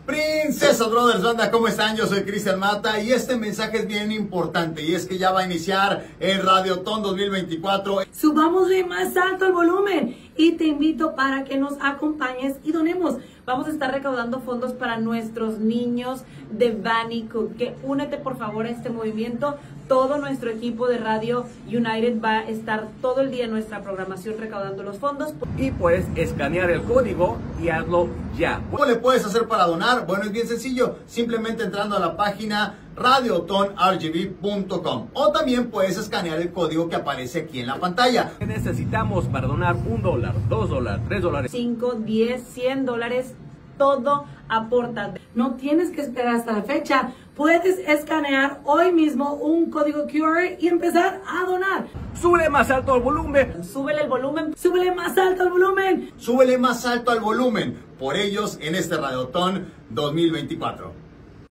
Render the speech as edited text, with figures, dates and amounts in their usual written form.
Princesa Brothers, banda, ¿cómo están? Yo soy Cristian Mata y este mensaje es bien importante y es que ya va a iniciar el Radiotón 2024. Subámosle más alto el volumen y te invito para que nos acompañes y donemos. Vamos a estar recaudando fondos para nuestros niños de Vanico. Que únete por favor a este movimiento. Todo nuestro equipo de Radio United va a estar todo el día en nuestra programación recaudando los fondos. Y puedes escanear el código y hazlo ya. ¿Cómo le puedes hacer para donar? Bueno, es bien sencillo, simplemente entrando a la página radiotonrgb.com o también puedes escanear el código que aparece aquí en la pantalla. Necesitamos para donar $1, $2, $3, 5, 10, $100, todo aporta. No tienes que esperar hasta la fecha. Puedes escanear hoy mismo un código QR y empezar a donar. Sube más alto el volumen. Súbele el volumen. Súbele más alto el volumen. Súbele más alto al volumen por ellos en este Radiotón 2024.